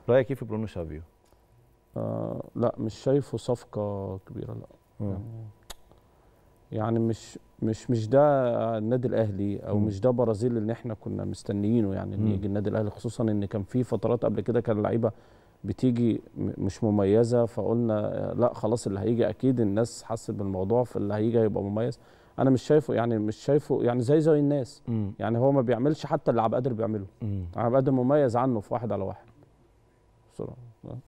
رايك ايه في برونو سافيو؟ لا مش شايفه صفقه كبيره، لا. يعني مش ده النادي الاهلي، او مش ده برازيل اللي احنا كنا مستنيينه، يعني ان يجي النادي الاهلي، خصوصا ان كان في فترات قبل كده كان اللعيبه بتيجي مش مميزه، فقلنا لا خلاص اللي هيجي اكيد الناس حست بالموضوع، فاللي هيجي هيبقى مميز. انا مش شايفه يعني زي الناس. يعني هو ما بيعملش حتى اللي عبد القادر بيعمله. عبد القادر مميز عنه في 1 على 1 بصراحه.